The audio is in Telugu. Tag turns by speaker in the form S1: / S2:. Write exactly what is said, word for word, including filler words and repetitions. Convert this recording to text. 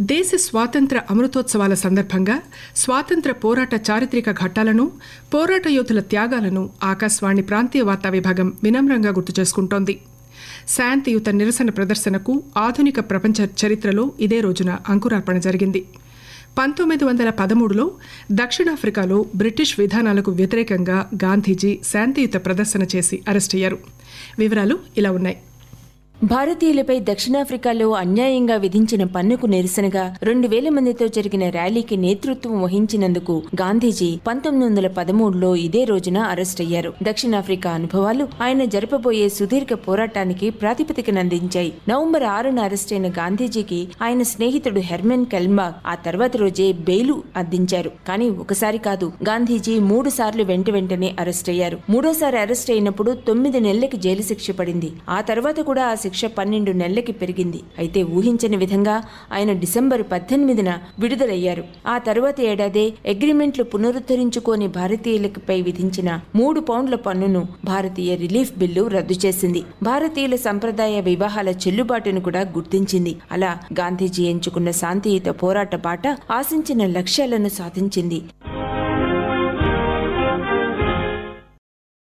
S1: దేశ స్వాతంత్ర అమృతోత్సవాల సందర్భంగా స్వాతంత్ర పోరాట చారిత్రక ఘట్టాలను, పోరాట యోధుల త్యాగాలను ఆకాశవాణి ప్రాంతీయ వార్తా విభాగం వినమ్రంగా గుర్తు చేసుకుంటోంది. శాంతియుత నిరసన ప్రదర్శనకు ఆధునిక ప్రపంచ చరిత్రలో ఇదే రోజున అంకురార్పణ జరిగింది. పంతొమ్మిది వందల పదమూడులో దక్షిణాఫ్రికాలో బ్రిటిష్ విధానాలకు వ్యతిరేకంగా గాంధీజీ శాంతియుత ప్రదర్శన చేసి అరెస్టయ్యారు. వివరాలు ఇలా ఉన్నాయి.
S2: భారతీయులపై దక్షిణాఫ్రికాలో అన్యాయంగా విధించిన పన్నుకు నిరసనగా రెండు వేల మందితో జరిగిన ర్యాలీకి నేతృత్వం వహించినందుకు గాంధీజీ పంతొమ్మిది వందల పదమూడులో ఇదే రోజున అరెస్ట్ అయ్యారు. దక్షిణాఫ్రికా అనుభవాలు ఆయన జరపబోయే సుదీర్ఘ పోరాటానికి ప్రాతిపదికనందించాయి. నవంబర్ ఆరున అరెస్ట్ అయిన గాంధీజీకి ఆయన స్నేహితుడు హెర్మన్ కెల్మాగ్ ఆ తర్వాత రోజే బెయిలు అందించారు. కానీ ఒకసారి కాదు, గాంధీజీ మూడు సార్లు వెంట వెంటనే అరెస్ట్ అయ్యారు. మూడోసారి అరెస్ట్ అయినప్పుడు తొమ్మిది నెలలకి జైలు శిక్ష పడింది. ఆ తర్వాత కూడా ఆ శిక్ష పన్నెండు నెలలకి పెరిగింది. అయితే ఊహించని విధంగా ఆయన డిసెంబర్ పద్దెనిమిదిన విడుదలయ్యారు. ఆ తర్వాత ఏడాదే అగ్రిమెంట్లు పునరుద్ధరించుకోని భారతీయులపై విధించిన మూడు పౌండ్ల పన్నును భారతీయ రిలీఫ్ బిల్లు రద్దు చేసింది. భారతీయుల సంప్రదాయ వివాహాల చెల్లుబాటును కూడా గుర్తించింది. అలా గాంధీజీ ఎంచుకున్న శాంతియుత పోరాట బాట ఆశించిన లక్ష్యాలను సాధించింది.